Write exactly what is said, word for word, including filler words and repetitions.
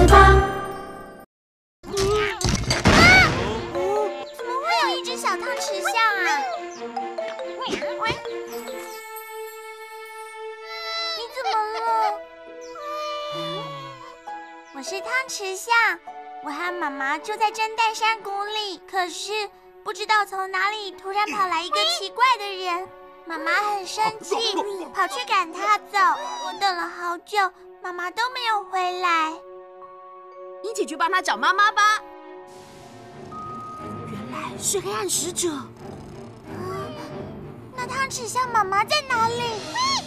吧。 啊！怎么会有一只小汤匙象啊？你怎么了？我是汤匙象，我和妈妈住在真代山谷里，可是不知道从哪里突然跑来一个奇怪的人。妈妈很生气，跑去赶他走。我等了好久，妈妈都没有回来。 一起去帮他找妈妈吧。原来是黑暗使者。 嗯，那汤匙象妈妈在哪里？